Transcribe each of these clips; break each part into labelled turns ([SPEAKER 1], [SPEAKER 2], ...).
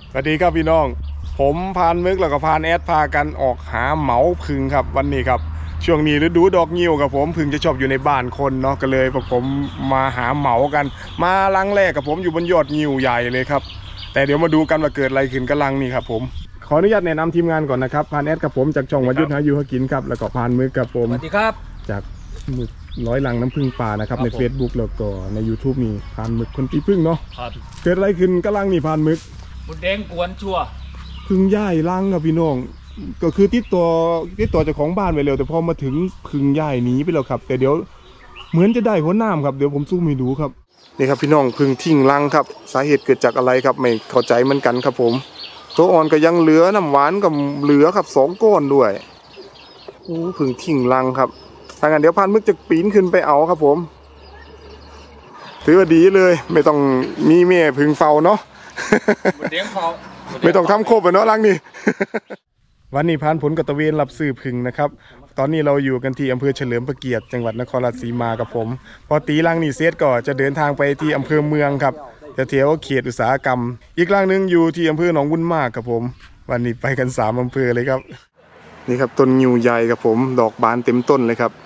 [SPEAKER 1] สวัสดีครับพี่น้องผมพานมึกแล้วก็พานแอดพากันออกหาเหมาผึ่งครับวันนี้ครับช่วงนี้ฤดูดอกงิ้วกับผมผึ่งจะชอบอยู่ในบ้านคนเนาะก็เลยพวกผมมาหาเหมากันมาลังแรกกับผมอยู่บนยอดงิ้วใหญ่เลยครับแต่เดี๋ยวมาดูกันว่าเกิดอะไรขึ้นกับลังนี่ครับผมขออนุญาตแนะนำทีมงานก่อนนะครับพานแอดกับผมจากช่องวยุทธหาอยู่หากินครับแล้วก็พานมึกกับผม
[SPEAKER 2] สวัสดีครับ
[SPEAKER 1] จากมึกร้อยลังน้ำผึ้งป่านะครับใน Facebook แล้วก็ใน YouTube มีพานมึกคนตีผึ้งเนาะเกิดอะไรขึ้นกับลังนี่พานมึก
[SPEAKER 2] บุญแดงกวนชัว
[SPEAKER 1] พึ่งย่ายรังครับพี่น้องก็คือติดตัวเจ้าของบ้านไปแล้วแต่พอมาถึงพึ่งย่ายหนีไปแล้วครับแต่เดี๋ยวเหมือนจะได้หัวหน้าครับเดี๋ยวผมสู้ไม่ดูครับนี่ครับพี่น้องพึ่งทิ้งรังครับสาเหตุเกิดจากอะไรครับไม่เข้าใจเหมือนกันครับผมตัวอ่อนก็ยังเหลือน้ำหวานกับเหลือครับ2 ก้อนด้วยโอ้พึ่งทิ้งรังครับถ้างั้นเดี๋ยวพานมึกจะปีนขึ้นไปเอาครับผมถือว่าดีเลยไม่ต้องมีแม่พึ่งเฝ้าเนาะ
[SPEAKER 2] บุญแดงเฝ้า
[SPEAKER 1] ไม่ต้องทำโคบเนาะรังนี่ วันนี้พานผลกตะเวนรับซื้อผึ่งนะครับตอนนี้เราอยู่กันที่อำเภอเฉลิมพระเกียรติจังหวัดนครราชสีมากับผมพอตีรังนี่เสร็จก็จะเดินทางไปที่อำเภอเมืองครับแถวเขตอุตสาหกรรมอีกรังนึงอยู่ที่อำเภอหนองบุญมากครับผมวันนี้ไปกัน3 อำเภอเลยครับนี่ครับต้นงิ้วใหญ่ครับผมดอกบานเต็มต้นเลยครับ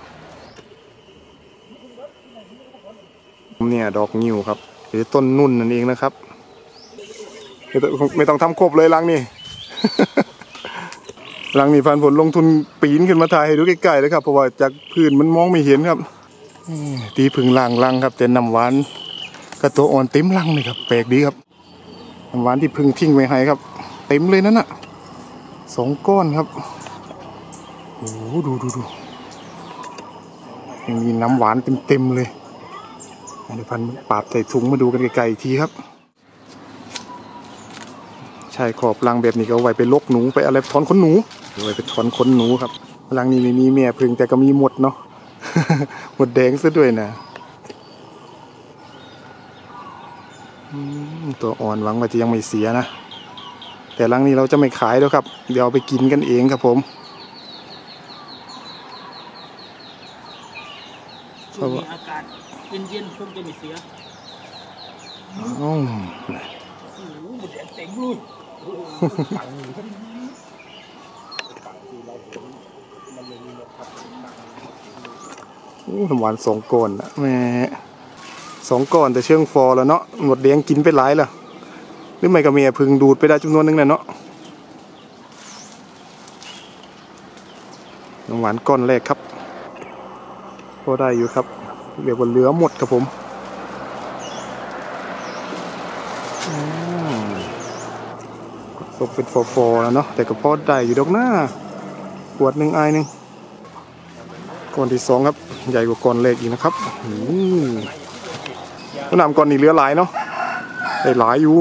[SPEAKER 1] เนี่ยดอกงิ้วครับหรือต้นนุ่นนั่นเองนะครับไม่ต้องทำโคบเลยรังนี่ รังนี่พันผลลงทุนปีนขึ้นมาถ่ายให้ดูใกล้ๆเลยครับเพราะว่าจากพื้นมันมองไม่เห็นครับตีผึ่งรังครับแต่น้ำหวานกระตัวอ่อนเต็มรังเลยครับแปลกดีครับน้ำหวานที่ผึ่งทิ้งไว้ให้ครับเต็มเลยนั่นน่ะ2 ก้อนครับโอ้ดูยังมีน้ำหวานเต็มเลยเดี๋ยวพันปาดใส่ถุงมาดูกันไกลๆอีกทีครับใช่ขอบรังแบบนี้ก็เอาไว้ไปลกหนูไปอะไรถอนขนหนูเอาไว้ไปถอนขนหนูครับรังนี้ไม่มีแม่ผึ่งแต่ก็มีหมดเนาะ หมดแดงซะด้วยนะตัวอ่อนหวังว่าจะยังไม่เสียนะแต่รังนี้เราจะไม่ขายแล้วครับเดี๋ยวเอาไปกินกันเองครับผม
[SPEAKER 2] ช่วงนี้อากาศเย็นๆคงจะไม่เสีย
[SPEAKER 1] โอ้
[SPEAKER 2] โหบุญแดงเต็มเลย
[SPEAKER 1] น้ำหวาน2 ก้อนนะแม่2 ก้อนแต่เชื่องฟอแล้วเนาะหมดแดงกินไปหลายแล้วหรือไม่ก็แม่ผึ่งดูดไปได้จำนวนนึงแหละเนาะน้ำหวานก้อนแรกครับพอได้อยู่ครับเรียกว่าเหลือหมดครับผมตกเป็นฟอแล้วเนาะแต่ก็พอได้อยู่ดอกหน้าขวด1 อาย 1ก้อนที่2ครับใหญ่กว่าก้อนแรกอีกนะครับน้ำก้อนนี้เหลือหลายเนาะได้หลายอยู่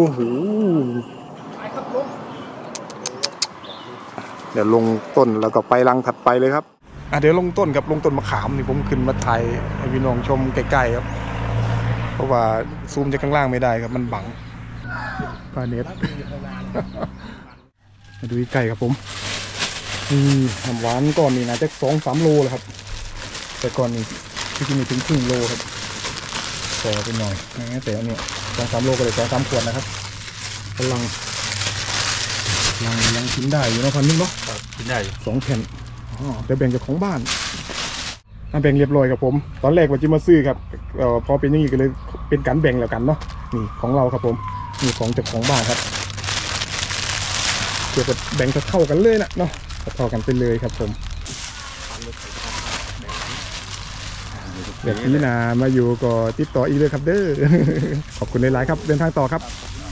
[SPEAKER 1] เดี๋ยวลงต้นแล้วก็ไปรังถัดไปเลยครับเดี๋ยวลงต้นกับลงต้นมะขามนี่ผมขึ้นมาถ่ายให้พี่น้องชมใกล้ๆครับเพราะว่าซูมจากข้างล่างไม่ได้ครับมันบังปลาเน็ต มาดูใกล้ครับผมนี่น้ำหวานก้อนนี้นะจะ2-3 โลเลยครับแต่ก้อนนี้ที่จริงถึงครึ่งโลครับต่อไปหน่อยแต่อันนี้2-3 โลก็เลย2-3 ขวดนะครับกำลังยังกินได้อยู่นะพันนึงเนาะ
[SPEAKER 2] กินได้
[SPEAKER 1] 2 แผ่นแต่แบ่งจากของบ้านแบ่งเรียบร้อยกับผมตอนแรกว่าจะมาซื้อครับพอเป็นอย่างนี้ก็เลยเป็นการแบ่งแล้วกันเนาะนี่ของเราครับผมนี่ของจากของบ้านครับเกี่ยวกับแบ่งเท่ากันเลยนะเนาะเท่ากันไปเลยครับผมเดี๋ยวพี่นามาอยู่ก็ติดต่ออีกเลยครับเด้อ ขอบคุณหลายๆครับเดินทางต่อครับ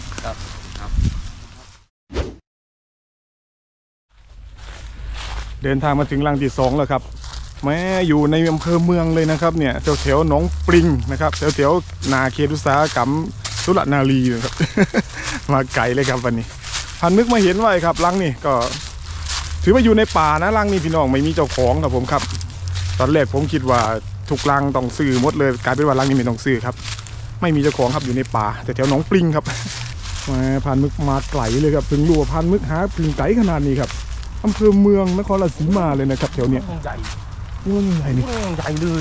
[SPEAKER 1] เดินทางมาถึงรังที่2แล้วครับแม้อยู่ในอำเภอเมืองเลยนะครับเนี่ยแถวหนองปริงนะครับแถวนาเขตอุตสาหกรรมสุรนารีนะครับ มาไกลเลยครับวันนี้พันนึกมาเห็นไว้ครับรังนี่ก็ถือว่าอยู่ในป่านะรังนี่พี่น้องไม่มีเจ้าของครับผมครับตอนแรกผมคิดว่าทุกรังต้องซื้อหมดเลยกลายเป็นว่ารังนี้ไม่ต้องซื้อครับไม่มีเจ้าของครับอยู่ในป่าแต่แถวหนองปริงครับพันมึกมาไกลเลยครับถึงรู้ว่าพันมึกหาถึงไกลขนาดนี้ครับอำเภอเมืองนครราชสีมาเลยนะครับแถวเนี้ย
[SPEAKER 2] ใหญ่
[SPEAKER 1] ใหญ่นี่
[SPEAKER 2] ใหญ่เลย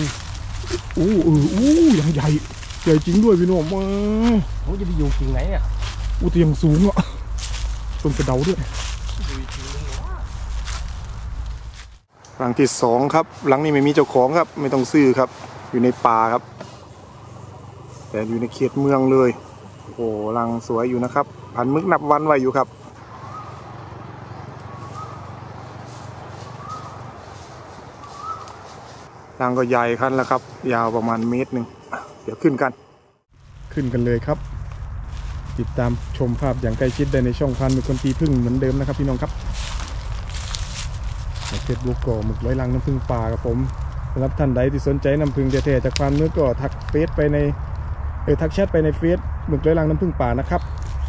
[SPEAKER 1] ยังใหญ่จริงด้วยพี่น้องมา
[SPEAKER 2] เขาจะไปอยู่ที่ไหนเนี่ย
[SPEAKER 1] เตียงสูงอ่ะต้นสะเดาด้วยหลังที่2ครับหลังนี้ไม่มีเจ้าของครับไม่ต้องซื้อครับอยู่ในป่าครับแต่อยู่ในเขตเมืองเลยโอ้โหหลังสวยอยู่นะครับพันมึกนับวันไว้อยู่ครับหลังก็ใหญ่คันแล้วครับยาวประมาณ1 เมตรเดี๋ยวขึ้นกันเลยครับติดตามชมภาพอย่างใกล้ชิดได้ในช่องพันหมึกคนตีพึ่งเหมือนเดิมนะครับพี่น้องครับในเฟซบุ๊กก็หมึกร้อยลังน้ำพึ่งป่ากับผมสำหรับท่านใดที่สนใจน้ำพึ่งแท้ๆจากพันหมึกก็ทักเฟซไปในทักแชทไปในเฟซหมึกร้อยลังน้ำพึ่งป่านะครับ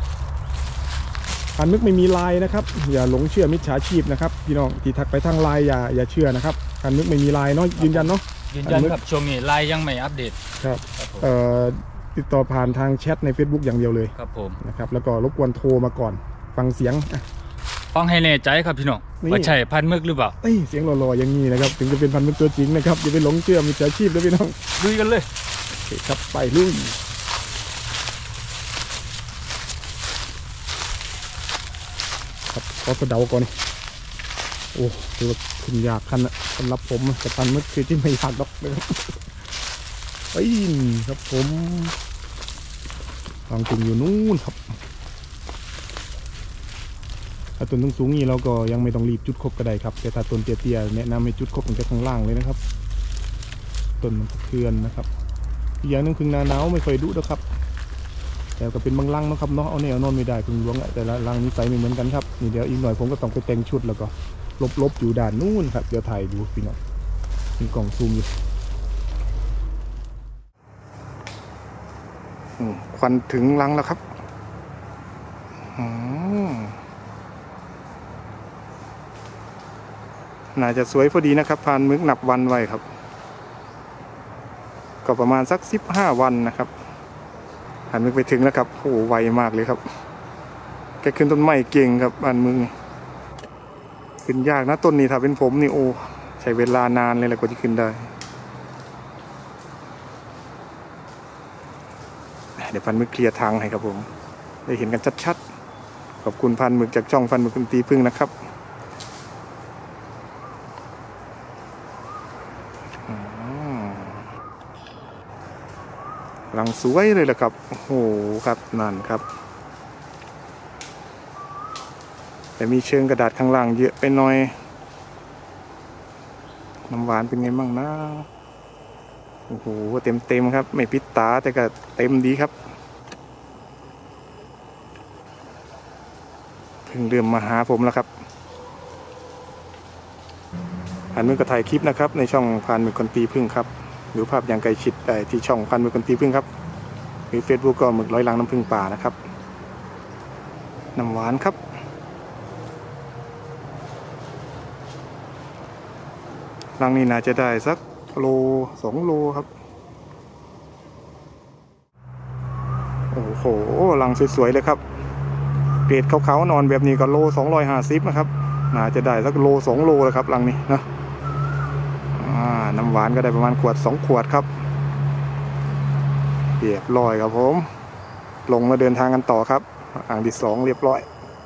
[SPEAKER 1] พันหมึกไม่มีไลน์นะครับอย่าหลงเชื่อมิจฉาชีพนะครับพี่น้องที่ทักไปทางไลน์อย่าเชื่อนะครับพันหมึกไม่มีไลน์เนาะยืนยันเนาะ
[SPEAKER 2] ยืนยันครับช่วงนี้ไลน์ยังไม่อัปเดต
[SPEAKER 1] ครับติดต่อผ่านทางแชทใน Facebook อย่างเดียวเลย
[SPEAKER 2] ครับผม
[SPEAKER 1] นะครับแล้วก็รบกวนโทรมาก่อนฟังเสียง
[SPEAKER 2] ฟังให้แน่ใจครับพี่น้องว่าใช่พันมึกหรือเปล่า
[SPEAKER 1] เสียงหล่อๆอย่างนี้นะครับถึงจะเป็นพันมึกตัวจริงนะครับอย่าไปหลงเชื่อมิจฉาชีพนะพี่น้อง
[SPEAKER 2] ลุยกันเลย
[SPEAKER 1] ครับไปลุยครับขอสะเดาก่อนโอ้ถือว่าขึ้นยากขั้นสำหรับผมแต่พันมึกคือที่ไม่ยากดอกนะครับครับผมวางจุ่มอยู่นู่นครับถ้าต้นสูงๆนี้เราก็ยังไม่ต้องรีบจุดคบก็ได้ครับแต่ถ้าต้นเตี้ยๆแนะนำให้จุดคบตั้งแต่ข้างล่างเลยนะครับต้นมันสะเทือนนะครับอีกอย่างนึงพึ่งนาหนาวไม่ค่อยดุนะครับแต่ก็เป็นบางรังนะครับเนาะเอาเนี่ยนอนไม่ได้พึ่งหลวงแต่ละรังนิสัยไม่เหมือนกันครับนี่เดี๋ยวอีกหน่อยผมก็ต้องไปแต่งชุดแล้วก็ลบอยู่ด่านนู่นครับเดี๋ยวถ่ายดูพี่น้องมีกล่องซูมอยู่ควันถึงรังแล้วครับน่าจะสวยพอดีนะครับพานมึกนับวันไว้ครับก็ประมาณสัก15 วันนะครับพานมึกไปถึงแล้วครับโอ้ไวมากเลยครับแกขึ้นต้นไม้เก่งครับพานมึกขึ้นยากนะต้นนี้ถ้าเป็นผมนี่โอ้ใช้เวลานานเลยแหละกว่าจะขึ้นได้เดี๋ยวพันมึกเคลียร์ทางให้ครับผมได้เห็นกันชัดๆขอบคุณพันมึกจากช่องพันมึกคนตีพึ่งนะครับหลังสวยเลยแหละครับโอ้โหครับนั่นครับแต่มีเชิงกระดาษข้างล่างเยอะไปหน่อยน้ำหวานเป็นไงบ้างนะโอ้โหเต็มครับไม่ปิดตาแต่ก็เต็มดีครับเพิ่งเริ่มมาหาผมแล้วครับพันมือก็ถ่ายคลิปนะครับในช่องพันมือคนตีพึ่งครับหรือภาพอย่างไกลชิดที่ช่องพันมือคนตีพึ่งครับหรือ Facebook ก็หมึกร้อยลังน้ำพึ่งป่านะครับน้ำหวานครับลังนี้น่าจะได้สักโล2 โลครับโอ้โหลังสวยๆเลยครับเกรดขาวๆนอนแบบนี้ก็โล250นะครับน่าจะได้สักโล2 โลเลยครับลังนี้นะน้ำหวานก็ได้ประมาณ2 ขวดครับเรียบร้อยครับผมลงมาเดินทางกันต่อครับอ่างที่2เรียบร้อย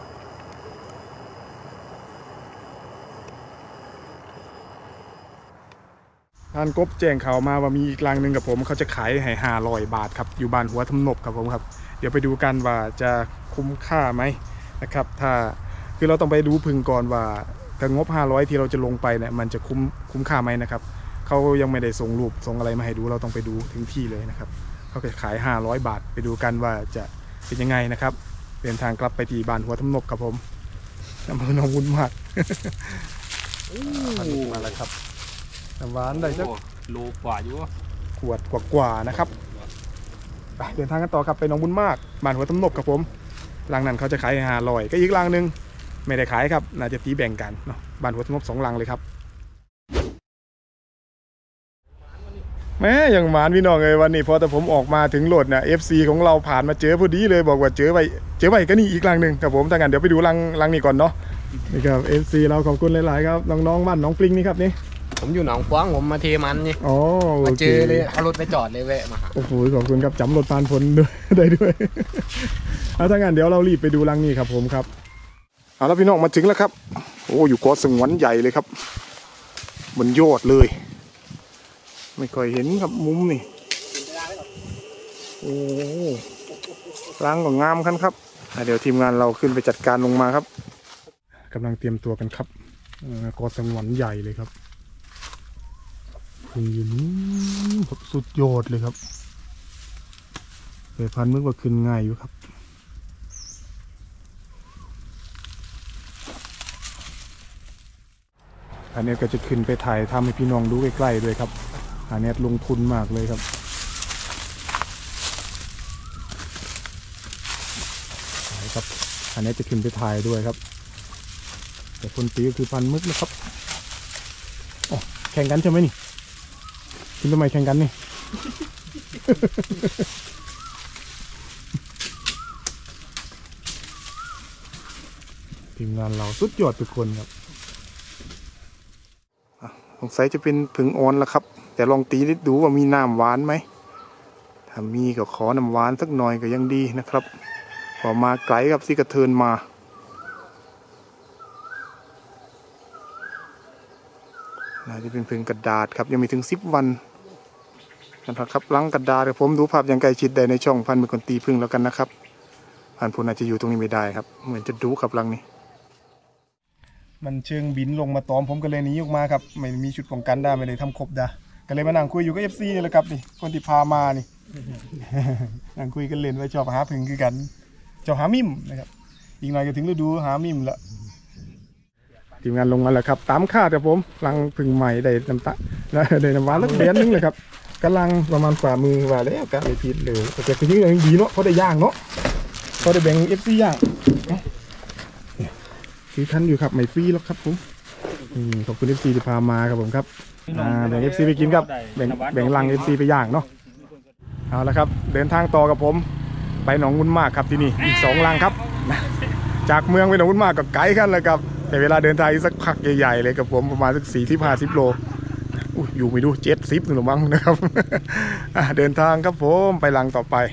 [SPEAKER 1] ท่านกบแจ้งข่าวมาว่ามีอีกรังหนึ่งกับผมเขาจะขายให้500 บาทครับอยู่บ้านหัวทำนบครับผมครับเดี๋ยวไปดูกันว่าจะคุ้มค่าไหมนะครับถ้าคือเราต้องไปดูพึ่งก่อนว่าถ้างบ500ที่เราจะลงไปเนี่ยมันจะคุ้มค่าไหมนะครับเขายังไม่ได้ส่งรูปส่งอะไรมาให้ดูเราต้องไปดูถึงที่เลยนะครับเขาจะขาย500 บาทไปดูกันว่าจะเป็นยังไงนะครับเดินทางกลับไปที่บ้านหัวทำนบครับผมอำเภอหนองบุญมากมาแล้วครับน้ำหวานได้สัก
[SPEAKER 2] โลกว่าอยู่
[SPEAKER 1] ขวดกว่านะครับไปเดินทางกันต่อครับไปหนองบุญมากบ้านหัวทำนบครับผมรังนั้นเขาจะขาย500ก็อีกรังหนึ่งไม่ได้ขายครับน่าจะตีแบ่งกันเนาะบ้านหัวทำนบ2 รังเลยครับแม่อย่างหมานพี่น้องเลยวันนี้พอแต่ผมออกมาถึงโหลดนะ FC ของเราผ่านมาเจอพอดีเลยบอกว่าเจอไปก็นี่อีกรังหนึ่งครับผมถ้างั้นเดี๋ยวไปดูรังนี้ก่อนเนาะนี่ครับ FC เราขอบคุณหลายๆครับน้องๆบ้านน้องปลิงนี่ครับนี่
[SPEAKER 3] ผมอยู่หนองกว้างผมมาเทมันนี่มาเจอเลยเอารถไปจอดเลยแวะมา
[SPEAKER 1] โอ้โหขอบคุณครับจำรถผ่านพ้นด้วยได้ด้วยถ้างั้นเดี๋ยวเรารีบไปดูรังนี้ครับผมครับเอาแล้วพี่น้องมาถึงแล้วครับโอ้อยู่เกาะสงวนใหญ่เลยครับบนยอดเลย ไม่ค่อยเห็นครับมุมนี่โอ้ล้างก็งามขั้นครับเดี๋ยวทีมงานเราขึ้นไปจัดการลงมาครับกำลังเตรียมตัวกันครับเกาะสงวนใหญ่เลยครับคุณอยู่นี่สุดยอดเลยครับไปพันเมื่อว่าขึ้นง่ายอยู่ครับอันนี้ก็จะขึ้นไปถ่ายทำให้พี่น้องดูใกล้ๆด้วยครับอันนี้ลงทุนมากเลยครับครับอันนี้จะขึ้นไปถ่ายด้วยครับแต่คนตีก็คือพันมึกนะครับอ๋อแข่งกันใช่ไหมนี่คุณทำไมแข่งกันนี่ ทีมงานเราสุดยอดทุกคนครับสงสัยจะเป็นผึ่งอ่อนแล้วครับแต่ลองตีนิดดูว่ามีน้ำหวานไหมถ้ามีก็ขอน้ำหวานสักหน่อยก็ยังดีนะครับพอมาไกลกับซิกระเทินมาน่าจะเป็นผึ่งกระดาษครับยังมีถึง10 วันนะครับลังกระดาษผมดูภาพอย่างใกล้ชิดได้ในช่องพันมือคนตีผึ่งแล้วกันนะครับพันพูนอาจจะอยู่ตรงนี้ไม่ได้ครับเหมือนจะดูครับลังนี้มันเชิงบินลงมาตอมผมก็เลยหนีออกมาครับไม่มีชุดป้องกันได้ไม่ได้ทำครบดาก็เลยมานั่งคุยอยู่กับ FC นี่แหละครับนี่คนที่พามานี่ นั่งคุยกันเล่นไว้ชอบหาผึ่งคือกันชอบหามิ่มนะครับอีกหน่อยก็ถึงฤดูหามิ่มละทีมงานลงมาแล้วครับตามคาดครับผมลังผึ่งใหม่ได้น้ำตาแล้วได้น้ำหวานแล้วเดือนนึงเลยครับกำลังประมาณฝ่ามือว่าแล้วกันไม่ผิดเลยแต่ทีนี้ยังดีเนาะเขาได้ย่างเนาะเขาได้แบ่ง FC ย่างคือท่านอยู่ครับไม่ฟรีหรอกครับผมขอบคุณ FC ที่พามาครับผมครับแบ่ง FC ไปกินครับแบ่งลัง FC ไปย่างเนาะเอาละครับเดินทางต่อกับผมไปหนองวุ้นมากครับที่นี่อีก2 ลังครับจากเมืองไปหนองวุ้นมากก็ไกลกันเลยครับแต่เวลาเดินทางสักพักใหญ่ๆเลยกับผมประมาณสัก40-50 โลอยู่ไม่ดู70หรือมั้งนะครับเดินทางครับผมไปลังต่อไป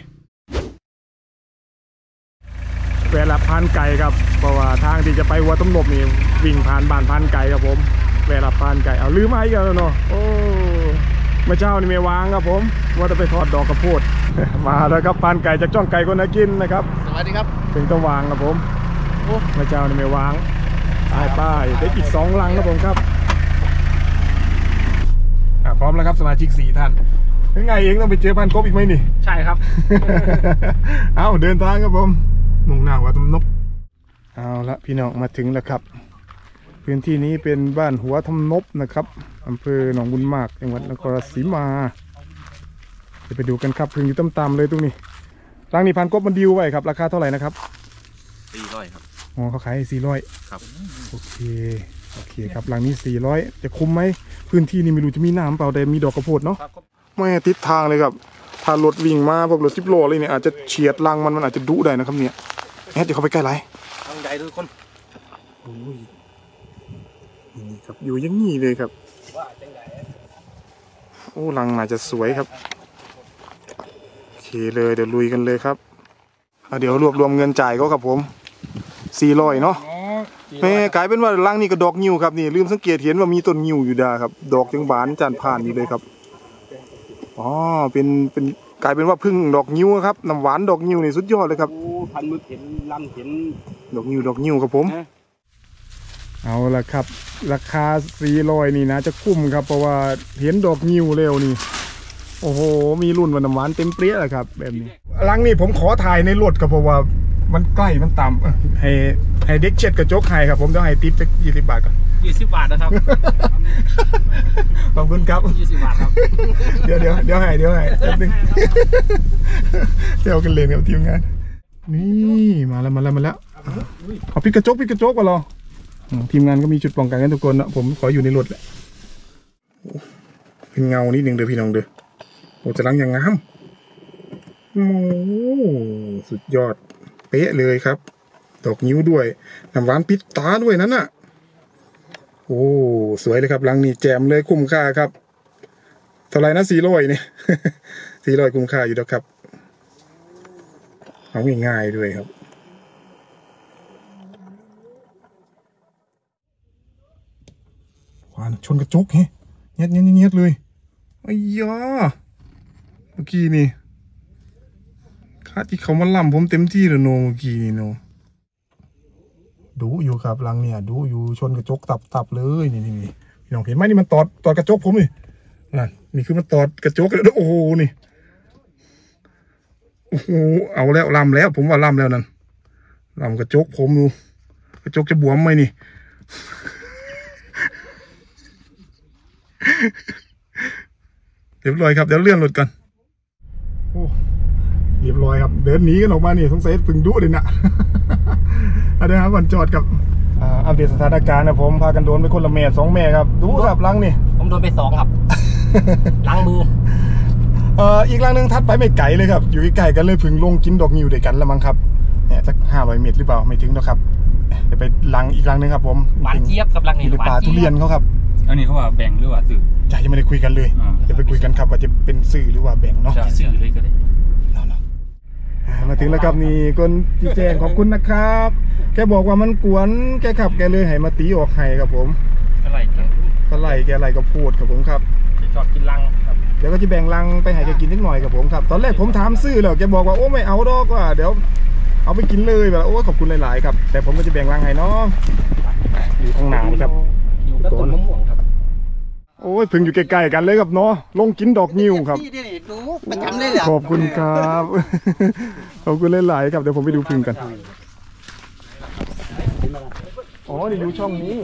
[SPEAKER 1] แวะรับพานไก่ครับเพราะว่าทางที่จะไปหัวต้มนบนี่วิ่งผ่านบ้านพานไก่ครับผมแวะรับพานไก่เอาลืมมาอีกแล้วเนาะโอ้เมื่อเช้านี่ไม่วางครับผมว่าจะไปทอดดอกกระโพด มาแล้วครับพานไก่จากจ้องไก่คนน่ากินนะครับ
[SPEAKER 3] สวัสดีครับ
[SPEAKER 1] ถึงต้องวางครับผมเมื่อเช้านี่ไม่วางป้ายได้อีก2 ลังครับผมครับพร้อมแล้วครับสมาชิก4 ท่านยังไงเองต้องไปเจอพันกบอีกไหมนี่
[SPEAKER 2] ใช่ครับ
[SPEAKER 1] เอาเดินทางครับผมมุ่งหน้าหัวต้มนบเอาละพี่น้องมาถึงแล้วครับพื้นที่นี้เป็นบ้านหัวต้มนบนะครับอำเภอหนองบุญมากจังหวัดนครราชสีมาจะไปดูกันครับพึ่งอยู่ต่ำๆเลยตรงนี้รังนี้พันกบมันดิวไว้ครับราคาเท่าไหร่นะครับ
[SPEAKER 3] 400ครับ
[SPEAKER 1] อ๋อเขาขาย400
[SPEAKER 3] ครับ
[SPEAKER 1] โอเคครับรังนี้400จะคุ้มไหมพื้นที่นี้ไม่รู้จะมีน้ำเปล่าแต่มีดอกกระโพดเนาะไม่ทิศทางเลยครับถ้ารถวิ่งมาพวกรถ10 โลเลยเนี่ยอาจจะเฉียดรังมันอาจจะดุได้นะครับเนี่ยเดี๋ยวเขาไปใกล้ไร
[SPEAKER 2] ทางใหญ่ทุกคน
[SPEAKER 1] นี่ครับอยู่อย่างนี้เลยครับโอ้รังอาจจะสวยครับโอเคเลยเดี๋ยวลุยกันเลยครับเดี๋ยวรวบรวมเงินจ่ายก็ครับผม400เนาะแม่กลายเป็นว่ารังนี่ก็ดอกงิ้วครับนี่ลืมสังเกตเห็นว่ามีต้นงิ้วอยู่ดาครับดอกยังบานจานผ่านอยู่เลยครับอ๋อเป็นกลายเป็นว่าพึ่งดอกงิ้วครับน้ำหวานดอกงิ้วนี่สุดยอดเลยครับ
[SPEAKER 2] พันมือเห็นลำเห็น
[SPEAKER 1] ดอกงิ้วครับผมเอาละครับราคา400นี่นะจะคุ้มครับเพราะว่าเห็นดอกงิ้วเร็วนี่โอ้โหมีรุ่นวันน้ำหวานเต็มเปรี้ยเลยครับแบบนี้รังนี่ผมขอถ่ายในรถครับเพราะว่ามันใกล้มันต่ำให้เด็กเช็ดกระจกให้ครับผมต้องให้ติ๊บสัก20 บาทก่อน
[SPEAKER 2] 20 บาทนะครับ
[SPEAKER 1] ขอบคุณครับ
[SPEAKER 2] 20 บาทครับ
[SPEAKER 1] เดี๋ยวให้แป๊บนึงเซลกันเลยกับทีมงานนี่มาแล้วเอาปิดกระจกก่อนรอทีมงานก็มีจุดป้องกันกันทุกคนนะผมขออยู่ในรถแหละเป็นเงานิดนึงเด้อพี่น้องเด้อโอ้จะล้างอย่างงามโอ้สุดยอดเป๊ะเลยครับดอกนิ้วด้วยน้ำหวานปิดตาด้วยนั่นน่ะโอ้สวยเลยครับรังนี้แจมเลยคุ้มค่าครับเท่าไรนะ400เนี่ย400คุ้มค่าอยู่แล้วครับเอาง่ายๆด้วยครับวานชนกระจกเฮ้เงียดเลยไอ้ยาเมื่อกี้นี่คาดที่เขามาล่ำผมเต็มที่เลยโนเมื่อกี้นี่โนดูอยู่ครับลังเนี่ยดูอยู่ชนกระจกตับเลยนี่พี่น้องเห็นไหมนี่มันตอดกระจกผมนี่คือมันตอดกระจกแล้วโอ้โหนี่โอ้โหเอาแล้วล่ำแล้วผมว่าล่ำแล้วนั่นล่ำกระจกผมดูกระจกจะบวมไหมนี่เรียบร้อยครับเดี๋ยวเลื่อนรถกันโอ้เรียบร้อยครับเดินหนีกันออกมานี่สงสัยพึ่งดุเลยนะเอาเดี๋ยวครับวันจอดกับอัปเดตสถานการณ์นะผมพากันโดนไปคนละแม่2 แม่ครับดูครับลังนี่
[SPEAKER 2] ผมโดนไป2 ครับ ล้างมือ
[SPEAKER 1] อีกลังนึงทัดไปไม่ไกลเลยครับอยู่ใกล้ๆกันเลยพึ่งลงกินดอกงิ้วด้วยกันแล้วมั้งครับเนี่ยสัก500 เมตรหรือเปล่าไม่ถึงหรอกครับเดี๋ยวไปลังอีกลังนึงครับผม
[SPEAKER 2] หวานเจี๊ยบกับลังนี่
[SPEAKER 1] ในป่าทุเรียนเขาครับ
[SPEAKER 2] อันนี้เขาว่าแบ่งหรือว่าซื้อ
[SPEAKER 1] ยังไม่ได้คุยกันเลยเดี๋ยวไปคุยกันครับว่าจะเป็นซื้อหรือว่าแบ่งเนาะ
[SPEAKER 2] ซื้อเลยก็ได้
[SPEAKER 1] มาถึงแล้วครับนี่คนที่แจ้งขอบคุณนะครับแกบอกว่ามันกวนแกขับแกเลยให้มาตีออกให้ครับผม
[SPEAKER 2] ก็ไล่แก
[SPEAKER 1] ก็พูดครับผมครับ
[SPEAKER 2] ชอบกินลังครับ
[SPEAKER 1] เดี๋ยวก็จะแบ่งลังไปให้แกกินนิดหน่อยครับผมครับตอนแรกผมถามซื้อแล้วแกบอกว่าโอ้ไม่เอาดอกว่าเดี๋ยวเอาไปกินเลยแบบโอ้ขอบคุณหลายๆครับแต่ผมก็จะแบ่งลังให้เนาะอยู่ข้างหน้านี่ครับ
[SPEAKER 2] อยู่กับต้นมะม่วงครับ
[SPEAKER 1] โอ้ยพึ่งอยู่ใกล้ๆกันเลยครับเนาะลงกินดอกงิ้วครับ
[SPEAKER 2] ประจำเลยเหรอ
[SPEAKER 1] ขอบคุณครับขอบคุณหลายๆครับเดี๋ยวผมไปดูพึ่งกันอ๋อนี่อยู่ช่องนี้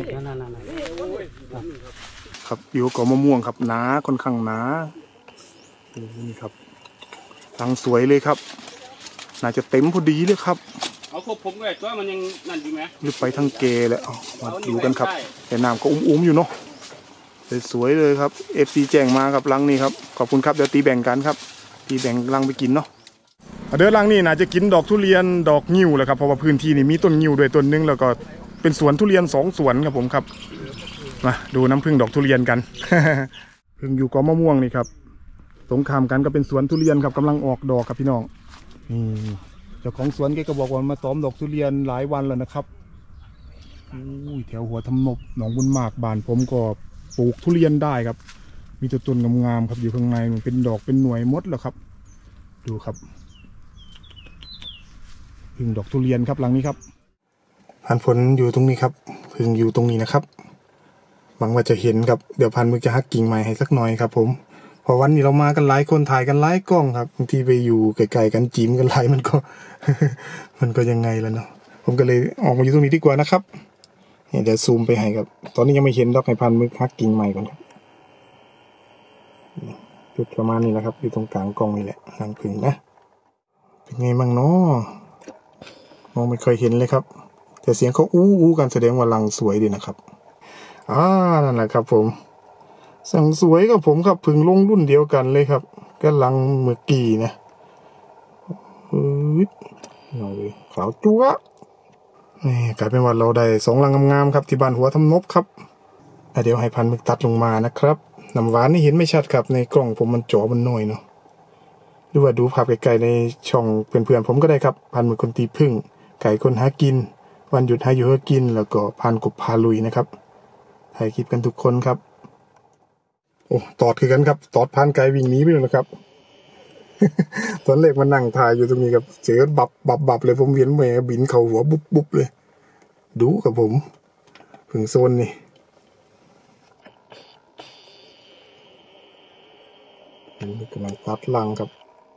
[SPEAKER 1] ครับอยู่กับมะม่วงครับหนาค่อนข้างหนานี่ครับรังสวยเลยครับน่าจะเต็มพอดีเลยครับ
[SPEAKER 2] เอาครบผมก็ได้ตัวมันยังนั่นอยู่ไหม
[SPEAKER 1] หรือไปทางเกเลยมาดูกันครับแต่น้ำก็อุ้มๆอยู่เนาะสวยเลยครับ FC แจ้งมาครับรังนี้ครับขอบคุณครับเดี๋ยวตีแบ่งกันครับตีแบ่งรังไปกินเนาะเดี๋ยวรังนี้น่าจะกินดอกทุเรียนดอกงิ้วแหละครับเพราะว่าพื้นที่นี่มีต้นงิ้วด้วยต้นนึงแล้วก็เป็นสวนทุเรียน2 สวนครับผมครับมาดูน้ำผึ้งดอกทุเรียนกัน ผึ้งอยู่กอมะม่วงนี่ครับตรงข้ามกันก็เป็นสวนทุเรียนครับกำลังออกดอกครับพี่น้องนี่เจ้าของสวนแกก็บอกว่ามาซ้อมดอกทุเรียนหลายวันแล้วนะครับอุ้ยแถวหัวทำนบหนองบุญมากบ้านผมก็ปลูกทุเรียนได้ครับมีต้นงามๆครับอยู่ข้างในมันเป็นดอกเป็นหน่วยมดแล้วครับดูครับผึ้งดอกทุเรียนครับหลังนี้ครับพันผลอยู่ตรงนี้ครับผึ้งอยู่ตรงนี้นะครับหวังว่าจะเห็นครับเดี๋ยวพันมึงจะหักกิ่งใหม่ให้สักหน่อยครับผมพอวันนี้เรามากันหลายคนถ่ายกันหลายกล้องครับบางทีไปอยู่ไกลๆกันจิ้มกันหลายมันก็ มันก็ยังไงแล้วเนาะผมก็เลยออกมาอยู่ตรงนี้ดีกว่านะครับเดี๋ยวซูมไปให้ครับตอนนี้ยังไม่เห็นดอกให้พันมึงหักกิ่งใหม่ก่อนครับจุดประมาณนี้แหละครับอยู่ตรงกลางกล้องนี่แหละรังผึ้งนะเป็นไงบ้างเนาะมองไม่เคยเห็นเลยครับแต่เสียงเขาอู้กันแสดงว่ารังสวยดีนะครับนั่นแหละครับผมสั่งสวยกับผมครับพึ่งลงรุ่นเดียวกันเลยครับก็ลังเมื่อกี้นะหน่อยขาวจั๊วนี่กลายเป็นว่าเราได้2 ลังงามๆครับที่บ้านหัวทำนบครับเดี๋ยวให้พันมึกตัดลงมานะครับน้ำหวานนี่เห็นไม่ชัดครับในกล้องผมมันจ่อมันน้อยเนาะหรือว่าดูภาพไกลๆในช่องเพื่อนๆผมก็ได้ครับพันมึกคนตีพึ่งไก่คนหากินวันหยุดหาอยู่หากินแล้วก็พันกบพาลุยนะครับถ่ายคลิปกันทุกคนครับโอ้ตอดคือกันครับตอดพันไกลวิ่งหนีไปเลยนะครับ ตอนแรกมันนั่งถ่ายอยู่ตรงนี้ครับเสียบับเลยผมเวียนแหมบินเข่าหัวบุบเลยดูกับผมผึ่งโซนนี่นี่กำลังตัดลังครับ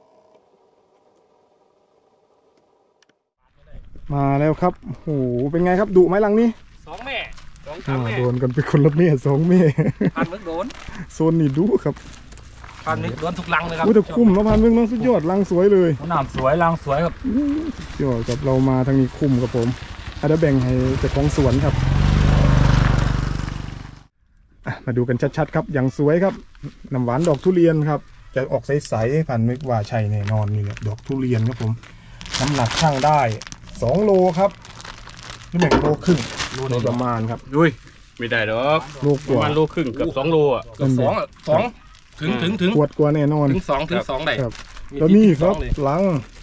[SPEAKER 1] มาแล้วครับโอ้โหเป็นไงครับดุไหมลังนี้
[SPEAKER 2] 2 แม่
[SPEAKER 1] โดนกันเป็นคนละแม่2 แม่
[SPEAKER 2] พันมึกโดน
[SPEAKER 1] โซนนี่ดูครับ
[SPEAKER 2] พันมึกโดนทุกลังเลยครับ
[SPEAKER 1] แต่คุ้มแล้วพันมึกน้องสุดยอดลังสวยเลย
[SPEAKER 2] น้ำสวยลังสวยครับ
[SPEAKER 1] ยอดครับเรามาทางนี้คุ้มกับผมเดี๋ยวแบ่งให้เจ้าของสวนครับมาดูกันชัดๆครับอย่างสวยครับน้ำหวานดอกทุเรียนครับจะออกใสๆพันมึกว่าใช่แน่นอนนี่แหละดอกทุเรียนครับผมน้ำหนักช่างได้2 โลครับนี่1 โลครึ่งโลประมาณครับ
[SPEAKER 2] ดุยไม่ได้ดอกประมาณ1 โลครึ่งกับ2 โลอ่ะกับ2ถึง
[SPEAKER 1] ขวดกว่าแน่นอน
[SPEAKER 2] ถึง2ได้
[SPEAKER 1] แล้วนี่ครับลัง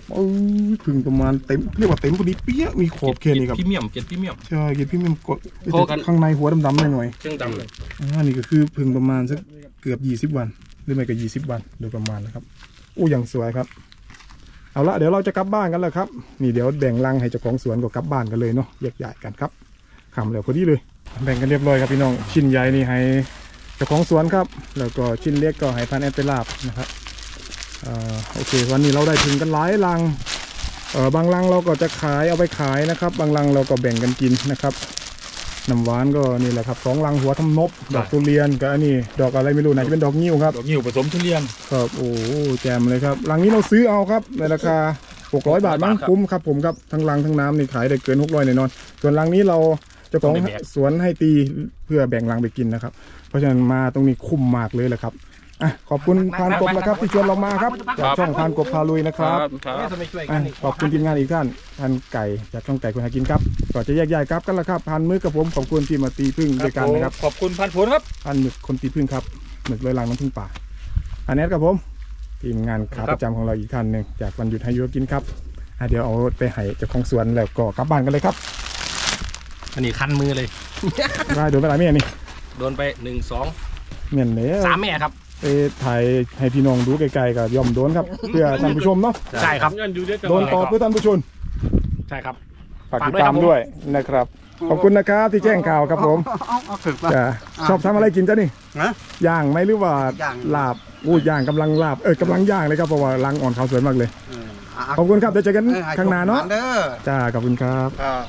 [SPEAKER 1] พึ่งประมาณเต็มเรียกว่าเต็มพอดีเปี้ยมีขอบแค่นี้ครับ
[SPEAKER 2] พรีเมียมเกรดพรีเมียม
[SPEAKER 1] ใช่เกล็ดพรีเมียมกด
[SPEAKER 2] โทรกัน
[SPEAKER 1] ข้างในหัวดำๆหน่อย
[SPEAKER 2] เครื่องดำเลย
[SPEAKER 1] ๆนี่ก็คือพึ่งประมาณสักเกือบ20 วันหรือไม่ก็20 วันโดยประมาณนะครับโอ้ยังสวยครับเอาละเดี๋ยวเราจะกลับบ้านกันแล้วครับนี่เดี๋ยวแบ่งรังให้เจ้าของสวนก็กลับบ้านกันเลยเนาะแยกย้ายกันครับขำแล้วพอดีเลยแบ่งกันเรียบร้อยครับพี่น้องชิ้นใหญ่นี่ให้เจ้าของสวนครับแล้วก็ชิ้นเล็กก็ให้พันแอดไปลาบนะครับโอเควันนี้เราได้ถึงกันหลายรังบางรังเราก็จะขายเอาไปขายนะครับบางรังเราก็แบ่งกันกินนะครับน้ำหวานก็นี่แหละครับ2 รังหัวทำนบดอกทุเรียนกับอันนี้ดอกอะไรไม่รู้ไหนจะเป็นดอกงิ้วครับ
[SPEAKER 2] ดอกงิ้วผสมทุเรียน
[SPEAKER 1] ครับโอ้แจมเลยครับรังนี้เราซื้อเอาครับในราคา600 บาทมั้งคุ้มครับผมครับทั้งรังทั้งน้ำนี่ขายได้เกิน600แน่นอนส่วนรังนี้เราเจ้าของสวนให้ตีเพื่อแบ่งรังไปกินนะครับเพราะฉะนั้นมาตรงนี้คุ้มมากเลยแหละครับขอบคุณพานกบนะครับที่ชวนเรามาครับจากช่องพานกบพาลุยนะครับขอบคุณทีมงานอีกท่านพันไก่จากช่องไก่คุณหากินครับก่อนจะแยกย้ายครับกันละครับพันมือกับผมขอบคุณที่มาตีพึ่งด้วยกันนะครับ
[SPEAKER 2] ขอบคุณพันผลครับ
[SPEAKER 1] พันหมึกคนตีพึ่งครับหมึกลอยลังน้ำพึ่งป่าอันนี้กับผมทีมงานขาประจำของเราอีกท่านหนึ่งจากวันหยุดให้ยูกินครับเดี๋ยวเอาไปให้เจ้าของสวนแล้วก็กลับบ้านกันเลยครับ
[SPEAKER 2] อันนี้คันมือเลย
[SPEAKER 1] ได้โดนไปหลายเมียนี่
[SPEAKER 2] โดนไป1 2
[SPEAKER 1] เมียนเนี้ย
[SPEAKER 2] 3 แม่ครับ
[SPEAKER 1] ไปถ่ายให้พี่น้องดูไกลๆกับย่อมโดนครับเพื่อท่านผู้ชมเนาะ
[SPEAKER 2] ใช่ครับ
[SPEAKER 1] โดนต่อเพื่อท่านผู้ชม
[SPEAKER 2] ใช่ครับ
[SPEAKER 1] ฝากติดตามด้วยนะครับขอบคุณนะครับที่แจ้งข่าวครับผมจ้ะชอบทำอะไรกินจ้ะนี่ย่างไหมหรือว่าลาบอู้ย่างกำลังลาบกำลังย่างเลยครับเพราะว่ารังอ่อนขาวสวยมากเลยขอบคุณครับเดี๋ยวเจอกันข้างหน้าเนาะจ้าขอบคุณครับ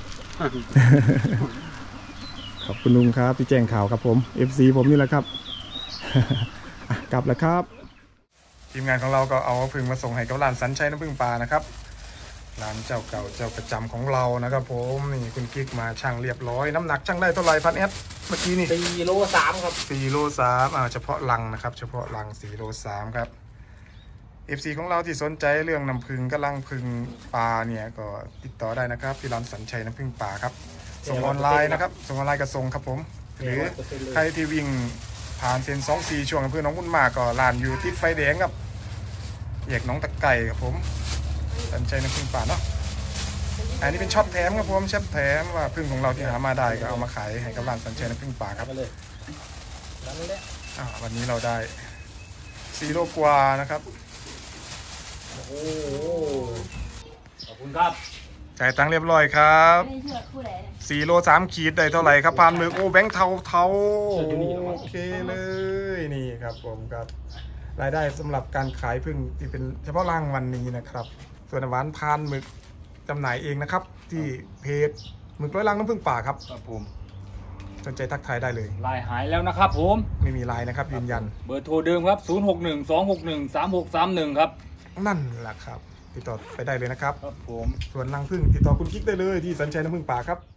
[SPEAKER 1] ขอบคุณลุงครับที่แจ้งข่าวครับผม FC ผมนี่แหละครับ กลับแล้วครับทีมงานของเราก็เอาพึ่งมาส่งให้กับร้านสันชัยน้ำพึ่งปลานะครับร้านเจ้าเก่าเจ้าประจำของเรานะครับผมนี่คุณกิ๊กมาช่างเรียบร้อยน้ำหนักช่างได้เท่าไหร่พันแอดเมื่อกี้นี่
[SPEAKER 2] 4 โล 3ครับ
[SPEAKER 1] 4 โล 3เฉพาะรังนะครับเฉพาะรัง4 โล 3ครับ FC ของเราที่สนใจเรื่องน้ำผึ้งกับรังผึ้งปลาเนี่ยก็ติดต่อได้นะครับที่ร้านสันชัยน้ำผึ้งปลาครับส่งออนไลน์นะครับส่งออนไลน์ก็ส่งครับผมหรือใครที่วิ่งผ่านเส้น24ช่วงอำเภอหนองบุญมากก็ร้านอยู่ติดไฟแดงครับแยกหนองตะไก่ครับผมสันชัยน้ำผึ้งปลาเนาะอันนี้เป็นช็อปแถมครับผมช็อปแถมว่าผึ้งของเราที่หามาได้ก็เอามาขายให้กับร้านสันชัยน้ำผึ้งปลาครับวันนี้เราได้4 โลกว่านะครับ
[SPEAKER 2] โอ้โหขอบคุณครับ
[SPEAKER 1] จ่ายตังค์เรียบร้อยครับ4 โล 3 ขีดได้เท่าไหร่ครับพานมือโอ้แบงค์เทาโอเคเลยนี่ครับผมครับรายได้สำหรับการขายพึ่งที่เป็นเฉพาะร่างวันนี้นะครับส่วนน้ำหวานพานหมึกจำหน่ายเองนะครับที่เพจหมึกร้อยลังน้ำพึ่งป่าครับ
[SPEAKER 2] ผม
[SPEAKER 1] สนใจทักทายได้เลย
[SPEAKER 2] ลายหายแล้วนะครับผม
[SPEAKER 1] ไม่มีลายนะครับยืนยัน
[SPEAKER 2] เบอร์โทรเดิมครับ0612613631ครับ
[SPEAKER 1] นั่นแหละครับติดต่อไปได้เลยนะครับ
[SPEAKER 2] ครับผม
[SPEAKER 1] ส่วนรังพึ่งติดต่อคุณกิ๊กได้เลยที่สันชัยน้ำพึ่งป่าครับ